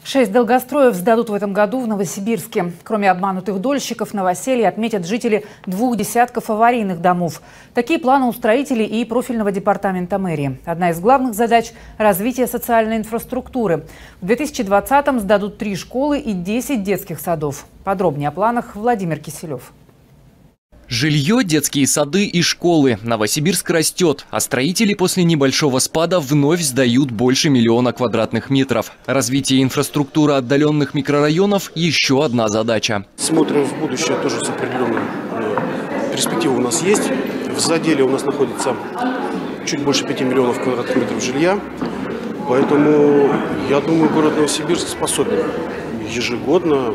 6 долгостроев сдадут в этом году в Новосибирске. Кроме обманутых дольщиков, новоселье отметят жители 2 десятков аварийных домов. Такие планы у строителей и профильного департамента мэрии. Одна из главных задач – развитие социальной инфраструктуры. В 2020-м сдадут 3 школы и 10 детских садов. Подробнее о планах Владимир Киселев. Жилье, детские сады и школы. Новосибирск растет, а строители после небольшого спада вновь сдают больше 1 миллиона квадратных метров. Развитие инфраструктуры отдаленных микрорайонов – еще одна задача. Смотрим в будущее тоже с определенной перспективой у нас есть. В заделе у нас находится чуть больше 5 миллионов квадратных метров жилья. Поэтому, я думаю, город Новосибирск способен ежегодно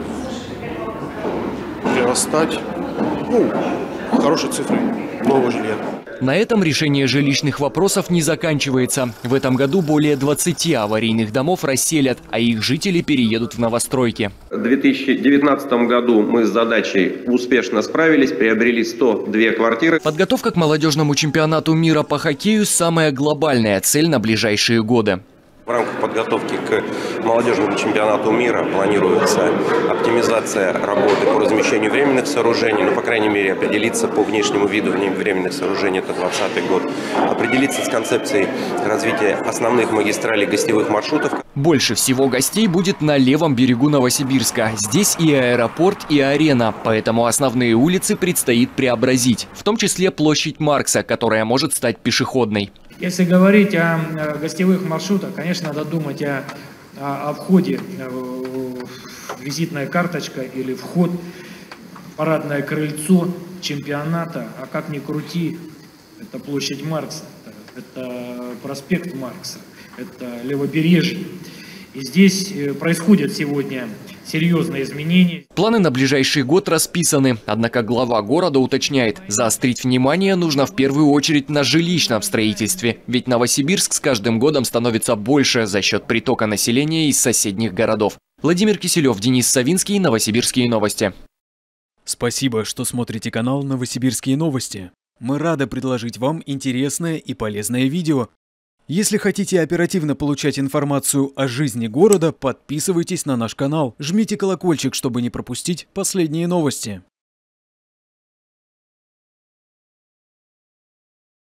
прирастать хорошие цифры нового жилья. На этом решение жилищных вопросов не заканчивается. В этом году более 20 аварийных домов расселят, а их жители переедут в новостройки. В 2019 году мы с задачей успешно справились, приобрели 102 квартиры. Подготовка к молодежному чемпионату мира по хоккею – самая глобальная цель на ближайшие годы. В рамках подготовки к молодежному чемпионату мира планируется оптимизация работы по размещению временных сооружений, по крайней мере, определиться по внешнему виду временных сооружений, это 2020 год, определиться с концепцией развития основных магистралей гостевых маршрутов. Больше всего гостей будет на левом берегу Новосибирска. Здесь и аэропорт, и арена, поэтому основные улицы предстоит преобразить, в том числе площадь Маркса, которая может стать пешеходной. Если говорить о гостевых маршрутах, конечно, надо думать о входе, визитная карточка или вход, парадное крыльцо чемпионата, а как ни крути, это площадь Маркса, это проспект Маркса, это левобережье. И здесь происходят сегодня серьезные изменения. Планы на ближайший год расписаны. Однако глава города уточняет, заострить внимание нужно в первую очередь на жилищном строительстве. Ведь Новосибирск с каждым годом становится больше за счет притока населения из соседних городов. Владимир Киселев, Денис Савинский, Новосибирские новости. Спасибо, что смотрите канал Новосибирские новости. Мы рады предложить вам интересное и полезное видео. Если хотите оперативно получать информацию о жизни города, подписывайтесь на наш канал, жмите колокольчик, чтобы не пропустить последние новости.